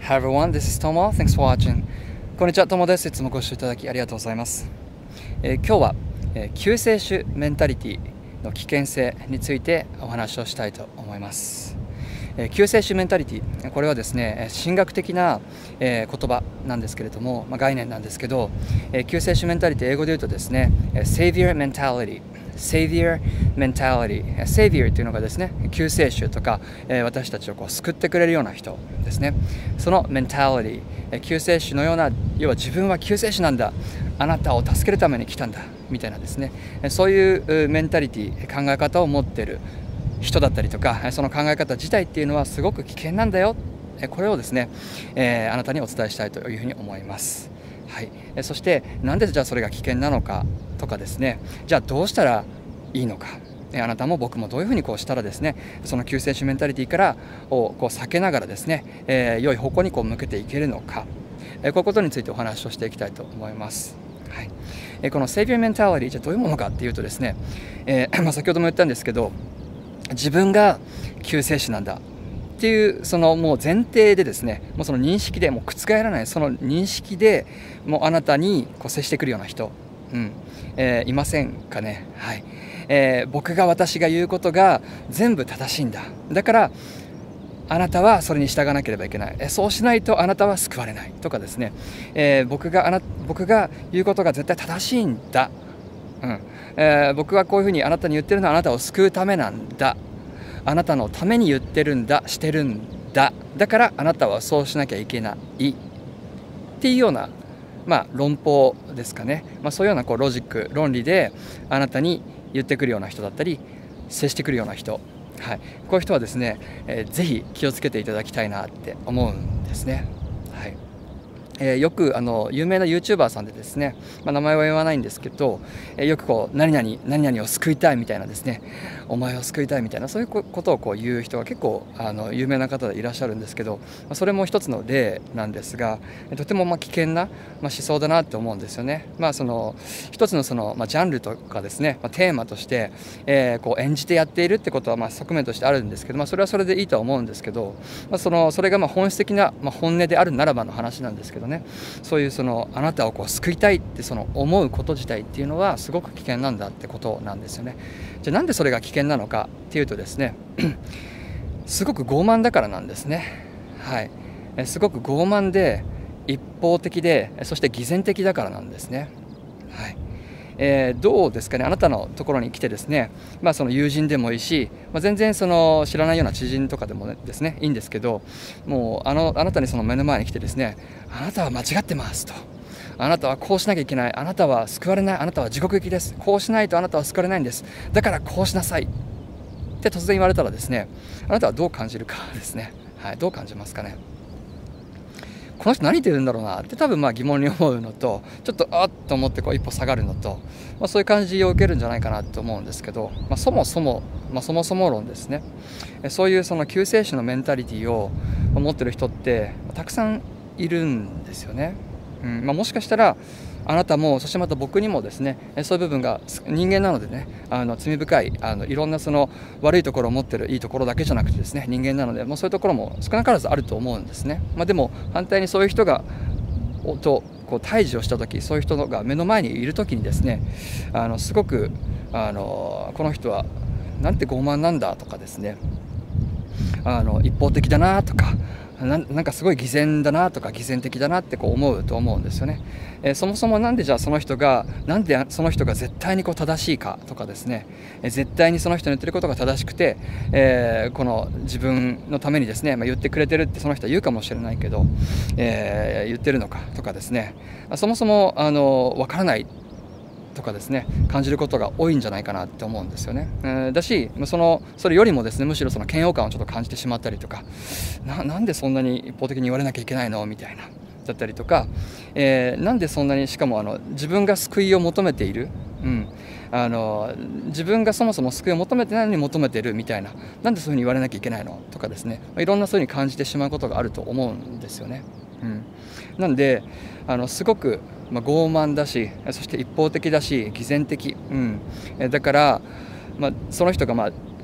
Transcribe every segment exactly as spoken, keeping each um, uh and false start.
Hi everyone, this is Tomo. Thanks for watching. こんにちは、Tomoです。いつもご視聴いただきありがとうございます。えー、今日は、えー、救世主メンタリティの危険性についてお話をしたいと思います。えー、救世主メンタリティ、これはですね、神学的な、えー、言葉なんですけれども、まあ、概念なんですけど、えー、救世主メンタリティ、英語で言うとですね、Savior Mentality。Savior Mentality。Savior というのがですね、救世主とか、えー、私たちをこう救ってくれるような人ですね。その Mentality、救世主のような、要は自分は救世主なんだ、あなたを助けるために来たんだみたいなですね、そういうメンタリティ、考え方を持っている人だったりとか、その考え方自体っていうのはすごく危険なんだよ。これをですね、えー、あなたにお伝えしたいというふうに思います。はい、そしてなんでじゃあそれが危険なのかとかですね、じゃあどうしたらいいのか、あなたも僕もどういうふうにこうしたらですね、その救世主メンタリティからをこう避けながらですね、えー、良い方向にこう向けていけるのか、えー、こういうことについてお話をしていきたいと思います。はい、えー、このセイビアメンタリティ、じゃあどういうものかっていうとですね、えーまあ、先ほども言ったんですけど、自分が救世主なんだっていうそのもう前提でですね、もうその認識でもう覆らないその認識でもうあなたにこう接してくるような人、うんえー、いませんかね。はい、えー、僕が私が言うことが全部正しいんだ、だからあなたはそれに従わなければいけない、えそうしないとあなたは救われないとかですね、えー、僕があな僕が言うことが絶対正しいんだ、うんえー、僕がこういうふうにあなたに言ってるのはあなたを救うためなんだ、あなたのために言ってるんだ、してるんだ、だからあなたはそうしなきゃいけないっていうような、まあ、論法ですかね、まあ、そういうようなこうロジック論理であなたに言ってくるような人だったり接してくるような人、はい、こういう人はですね、えー、ぜひ気をつけていただきたいなって思うんですね。はい、えー、よくあの有名な ユーチューバー さんでですね、まあ、名前は言わないんですけど、えー、よくこう何々何々を救いたいみたいなですね、お前を救いたいみたいなそういうことをこう言う人が結構あの有名な方でいらっしゃるんですけど、まあ、それも一つの例なんですが、とてもまあ危険な、まあ、思想だなと思うんですよね。まあ、その一つのその、まあ、ジャンルとかですね、まあ、テーマとして、えー、こう演じてやっているってことはまあ側面としてあるんですけど、まあ、それはそれでいいとは思うんですけど、まあ、そのそれがまあ本質的な、まあ、本音であるならばの話なんですけどね、そういうそのあなたをこう救いたいってその思うこと自体っていうのはすごく危険なんだってことなんですよね。じゃあなんでそれが危険なのかっていうとですねすごく傲慢だからなんですね。はい、すごく傲慢で一方的で、そして偽善的だからなんですね。はいえー、どうですかね、あなたのところに来てですね、まあ、その友人でもいいし、まあ、全然その知らないような知人とかでもですねいいんですけど、もうあのあなたにその目の前に来てですね、あなたは間違ってますと、あなたはこうしなきゃいけない、あなたは救われない、あなたは地獄行きです、こうしないとあなたは救われないんです、だからこうしなさいって突然言われたらですね、あなたはどう感じるかですね。はい、どう感じますかね。この人何言ってるんだろうなって多分まあ疑問に思うのと、ちょっとあっと思ってこう一歩下がるのと、まあ、そういう感じを受けるんじゃないかなと思うんですけど、まあ、そもそも、まあ、そもそも論ですね、そういうその救世主のメンタリティを持ってる人ってたくさんいるんですよね。うんまあ、もしかしたらあなたも、そしてまた僕にもですね、そういう部分が人間なのでね、あの罪深いあのいろんなその悪いところを持ってるいいところだけじゃなくてですね、人間なので、もうそういうところも少なからずあると思うんですね。まあ、でも反対にそういう人がとこう対峙をした時、そういう人が目の前にいる時にですね、あのすごくあのこの人はなんて傲慢なんだとかですね、あの一方的だなとか、な, なんかすごい偽善だなとか偽善的だなってこう思うと思うんですよね。えー、そもそもなんでじゃあその人がなんでその人が絶対にこう正しいかとかですね、えー、絶対にその人の言ってることが正しくて、えー、この自分のためにですね、まあ、言ってくれてるってその人は言うかもしれないけど、えー、言ってるのかとかですね、そもそもあの分からないとかですね、感じることが多いんじゃないかなって思うんですよね。えー、だしそのそれよりもですね、むしろその嫌悪感をちょっと感じてしまったりとか、 な, なんでそんなに一方的に言われなきゃいけないのみたいなだったりとか、えー、なんでそんなにしかもあの自分が救いを求めている、うん、あの自分がそもそも救いを求めてないのに求めてるみたいな、なんでそういうふうに言われなきゃいけないのとかですね、いろんなそういうふうに感じてしまうことがあると思うんですよね。うん、なんであのすごくまあ、傲慢だし、そして一方的だし偽善的、うん、だから、まあ、その人がまあ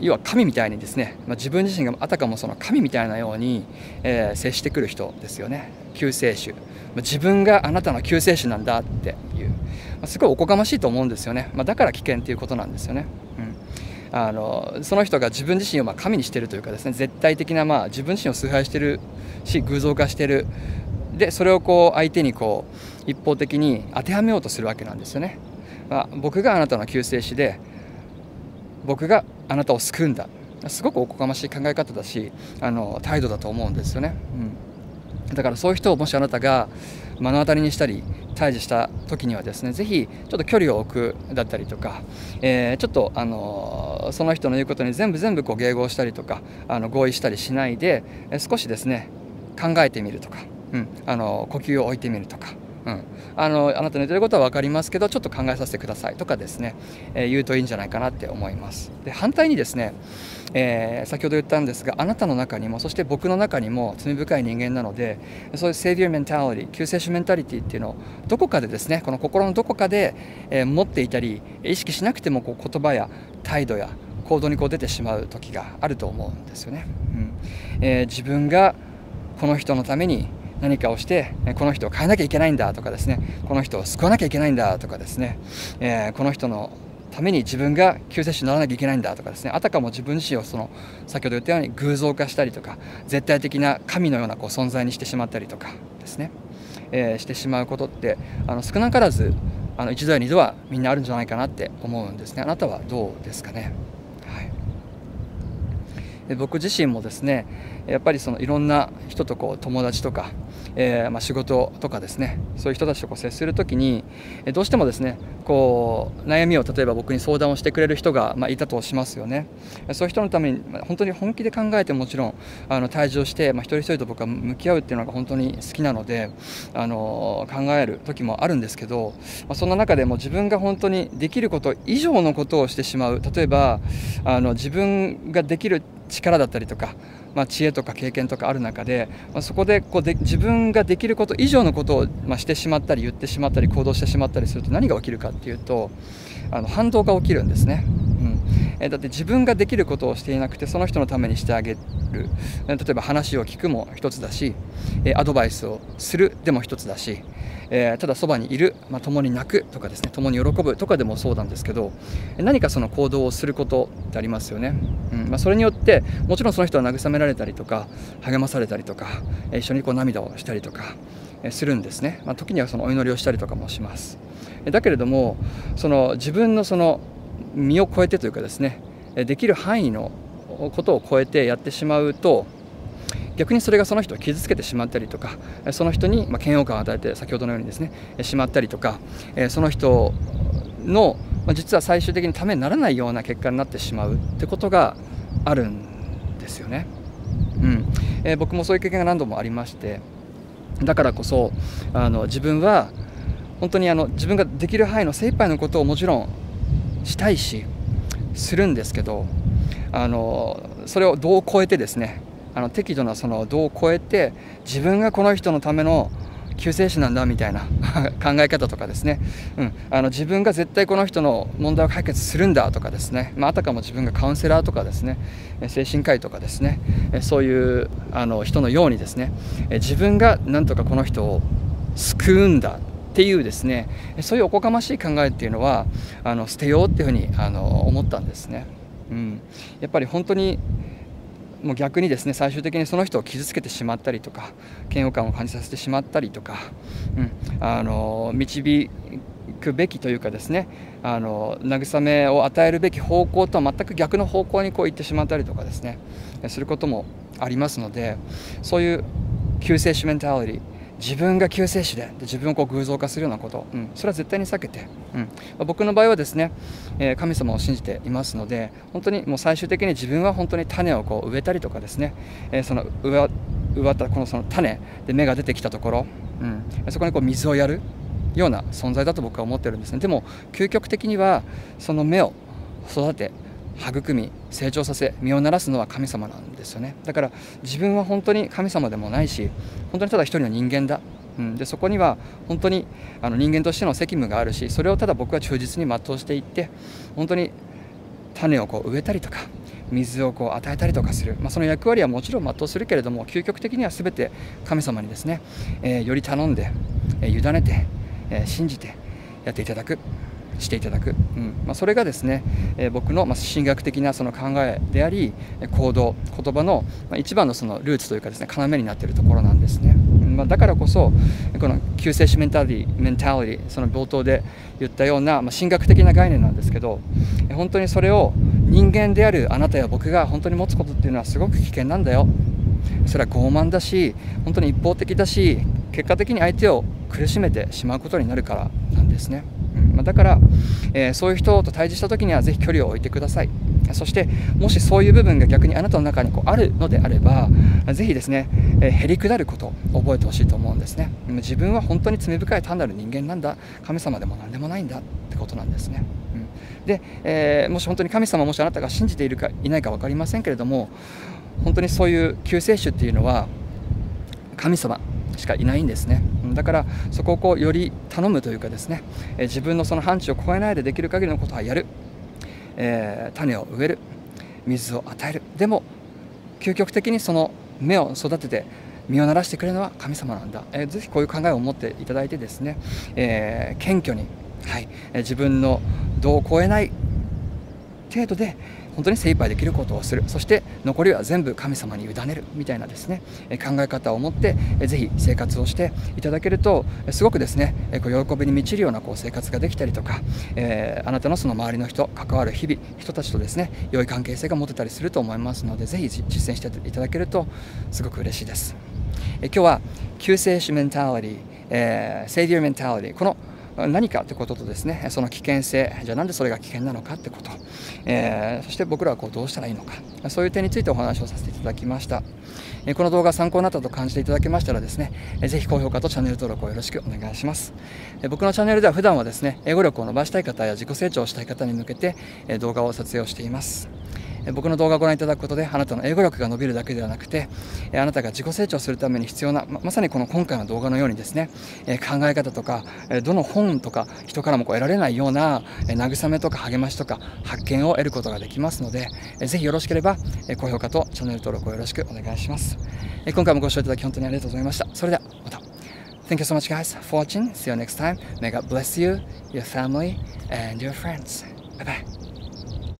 要は神みたいにですね、まあ、自分自身があたかもその神みたいなように、えー、接してくる人ですよね。救世主、まあ、自分があなたの救世主なんだっていう、まあ、すごいおこがましいと思うんですよね。まあ、だから危険っていうことなんですよね。うん、あのその人が自分自身をまあ神にしているというかですね、絶対的なまあ自分自身を崇拝しているし、偶像化している。でそれをこう相手にこう一方的に当てはめようとするわけなんですよね。まあ、僕があなたの救世主で、僕があなたを救うんだ、すごくおこがましい考え方だし、あの態度だと思うんですよね。うん、だからそういう人をもしあなたが目の当たりにしたり対峙した時にはですね、ぜひちょっと距離を置くだったりとか、えー、ちょっとあのその人の言うことに全部全部こう迎合したりとか、あの合意したりしないで、少しですね考えてみるとか、うん、あの呼吸を置いてみるとか、うん、あのあなたの言ってることは分かりますけどちょっと考えさせてくださいとかですね、えー、言うといいんじゃないかなって思います。で反対にですね、えー、先ほど言ったんですが、あなたの中にもそして僕の中にも罪深い人間なので、そういうセービアメンタリティ、救世主メンタリティっていうのをどこかでですね、この心のどこかで、えー、持っていたり、意識しなくてもこう言葉や態度や行動にこう出てしまう時があると思うんですよね。うんえー、自分がこの人のために何かをしてこの人を変えなきゃいけないんだとかですね、この人を救わなきゃいけないんだとかですね、えー、この人のために自分が救世主にならなきゃいけないんだとかですね、あたかも自分自身をその先ほど言ったように偶像化したりとか、絶対的な神のようなこう存在にしてしまったりとかですね、えー、してしまうことってあの少なからずあの一度や二度はみんなあるんじゃないかなって思うんですね。あなたはどうですかね。はい、で僕自身もですね、やっぱりそのいろんな人とこう友達とか、えー、まあ仕事とかですね、そういう人たちとこう接するときにどうしてもですねこう悩みを例えば僕に相談をしてくれる人がまあいたとしますよね。そういう人のために本当に本気で考えてもちろんあの対峙をして、まあ、一人一人と僕は向き合うっていうのが本当に好きなので、あの考える時もあるんですけど、まあ、そんな中でも自分が本当にできること以上のことをしてしまう、例えばあの自分ができる力だったりとか、まあ、知恵とか経験とかある中で、まあ、そこでこうで自分ができること以上のことを、まあ、してしまったり言ってしまったり行動してしまったりすると何が起きるかっていうと、あの反動が起きるんですね。うんえだって自分ができることをしていなくてその人のためにしてあげる、例えば話を聞くも一つだし、アドバイスをするでも一つだし、えー、ただそばにいる、まあ、共に泣くとかですね、共に喜ぶとかでもそうなんですけど、何かその行動をすることってありますよね。うんまあ、それによってもちろんその人は慰められたりとか励まされたりとか、一緒にこう涙をしたりとかするんですね。まあ、時にはそのお祈りをしたりとかもします。だけれどもその自分のその身を超えてというかですね、できる範囲のことを超えてやってしまうと、逆にそれがその人を傷つけてしまったりとか、その人に嫌悪感を与えて先ほどのようにですねしまったりとか、その人の実は最終的にためにならないような結果になってしまうってことがあるんですよね。うんえー、僕もそういう経験が何度もありまして、だからこそあの自分は本当にあの自分ができる範囲の精一杯のことをもちろんしたいしするんですけど、あのそれを度を超えてですね、あの適度なその度を超えて自分がこの人のための救世主なんだみたいな考え方とかですね、うん、あの自分が絶対この人の問題を解決するんだとかですね、まあ、あたかも自分がカウンセラーとかですね、精神科医とかですね、そういうあの人のようにですね、自分がなんとかこの人を救うんだっていうですね、そういうおこがましい考えっていうのはあの捨てようっていうふうにあの思ったんですね。うん、やっぱり本当にもう逆にですね、最終的にその人を傷つけてしまったりとか嫌悪感を感じさせてしまったりとか、うん、あの導くべきというかですね、あの慰めを与えるべき方向とは全く逆の方向にこう行ってしまったりとかですねすることもありますので、そういう救世主メンタリティ、自分が救世主で自分をこう偶像化するようなこと、うん、それは絶対に避けて、うんまあ、僕の場合はですね、えー、神様を信じていますので、本当にもう最終的に自分は本当に種をこう植えたりとかですね、えー、その植わ植わったこのその種で芽が出てきたところ、うん、そこにこう水をやるような存在だと僕は思ってるんですね。でも究極的にはその芽を育て育み成長させ実をならすのは神様なんですよね。だから自分は本当に神様でもないし、本当にただ一人の人間だ、うん、でそこには本当にあの人間としての責務があるし、それをただ僕は忠実に全うしていって、本当に種をこう植えたりとか水をこう与えたりとかする、まあ、その役割はもちろん全うするけれども、究極的には全て神様にですね、えー、より頼んで、えー、委ねて、えー、信じてやっていただく、していただく、うんまあ、それがですね、えー、僕のまあ神学的なその考えであり、行動、言葉のまあ一番のそのルーツというかですね、要になっているところなんですね。まあ、だからこそこの救世主メンタリティ、メンタリティ、その冒頭で言ったような、まあ、神学的な概念なんですけど、本当にそれを人間であるあなたや僕が本当に持つことっていうのはすごく危険なんだよ。それは傲慢だし、本当に一方的だし、結果的に相手を苦しめてしまうことになるからなんですね。うんまあ、だから、えー、そういう人と対峙した時にはぜひ距離を置いてください。そしてもしそういう部分が逆にあなたの中にこうあるのであれば、ぜひですね、えー、へりくだることを覚えてほしいと思うんですね。自分は本当に罪深い単なる人間なんだ、神様でも何でもないんだってことなんですね。うん、で、えー、もし本当に神様、もしあなたが信じているかいないか分かりませんけれども、本当にそういう救世主っていうのは神様しかいないんですね。だからそこをこうより頼むというかですね、えー、自分のその範疇を超えないでできる限りのことはやる、えー、種を植える、水を与える、でも究極的にその芽を育てて実をならしてくれるのは神様なんだ、えー、ぜひこういう考えを持っていただいてですね、えー、謙虚に、はいえー、自分の度を超えない程度で本当に精一杯できることをする、そして残りは全部神様に委ねるみたいなですね、考え方を持ってぜひ生活をしていただけると、すごくですね、こう喜びに満ちるようなこう生活ができたりとか、えー、あなたのその周りの人、関わる日々人たちとですね、良い関係性が持てたりすると思いますので、ぜひ実践していただけるとすごく嬉しいです。え今日は救世主メンタリティ、えー、セイビアメンタリティ、この何かということとですね、その危険性、じゃあなんでそれが危険なのかということ、えー、そして僕らはこうどうしたらいいのか、そういう点についてお話をさせていただきました。この動画参考になったと感じていただけましたらですね、ぜひ高評価とチャンネル登録をよろしくお願いします。僕のチャンネルでは普段はですね、英語力を伸ばしたい方や自己成長をしたい方に向けて動画を撮影をしています。僕の動画をご覧いただくことで、あなたの英語力が伸びるだけではなくて、あなたが自己成長するために必要な、まさにこの今回の動画のようにですね、考え方とか、どの本とか人からもこう得られないような慰めとか励ましとか発見を得ることができますので、ぜひよろしければ高評価とチャンネル登録をよろしくお願いします。今回もご視聴いただき本当にありがとうございました。それではまた。Thank you so much guys for watching. See you next time. May God bless you, your family, and your friends. Bye bye.